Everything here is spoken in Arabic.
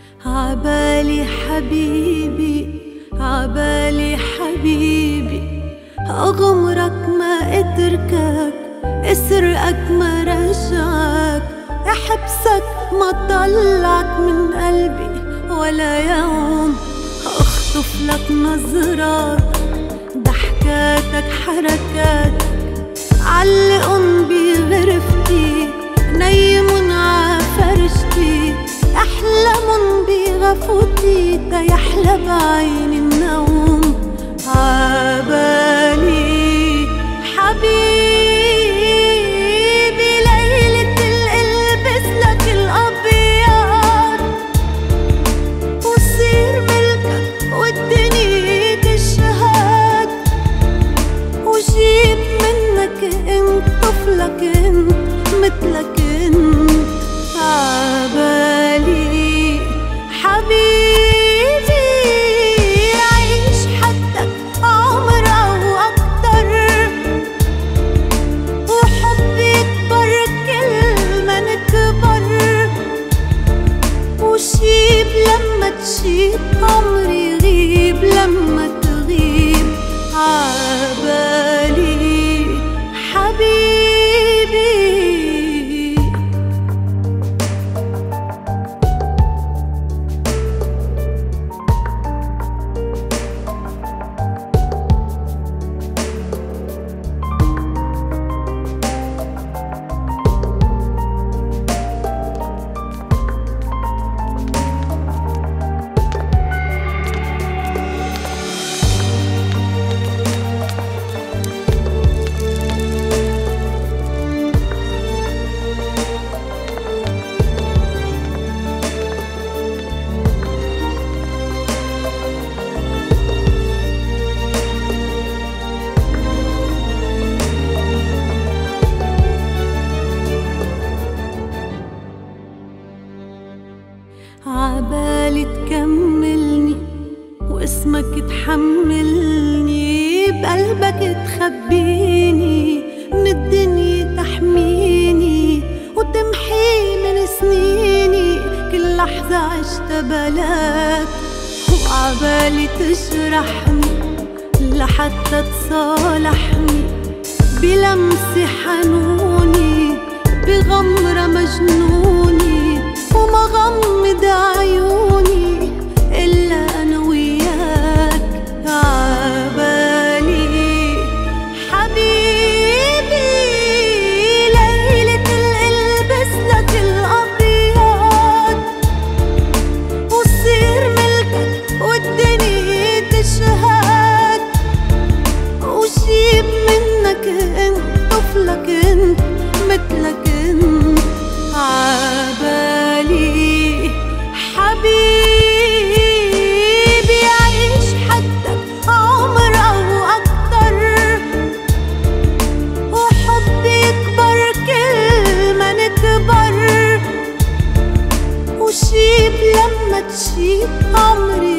عبالي حبيبي، عبالي حبيبي، أغمرك ما أتركك، أسرقك ما رجعك، أحبسك ما طلعك من قلبي ولا يوم، أخطف لك نظرات، ضحكاتك حركاتك، علقن بغرفتي، نيمن عفرشتي، أحلمن بغفوتي، تيحلى بعيني النوم. عبالي حبيبي ليلة القلبس لك الأبيض، وصير ملكك والدنيا تشهد، وجيب منك انت طفلك انت مثلك انت. عبالي حبيبي عيش حدك عمر أو أكتر، وحبي يكبر كل ما نكبر، وشيب لما تشيب عمري يغيب لما تغيب. عبالي حبيبي. عبالي تكملني واسمك تحملني، بقلبك تخبيني، من الدنيا تحميني، وتمحي من سنيني كل لحظة عشتها بلاك. وعبالي تجرحني لحتى تصالحني، بلمسة حنوني، بغمرة مجنوني، وما غمض عيوني إلا أنا وياك. عبالي حبيبي ليلة القلبس لك الأبيض، وصير ملكك والدنيا تشهد، وجيب منك انت طفلك انت مثلك انت. عبالي حبيبي عيش حدك عمر أو أكتر، وحبي يكبر كل ما نكبر، وشيب لما تشيب عمري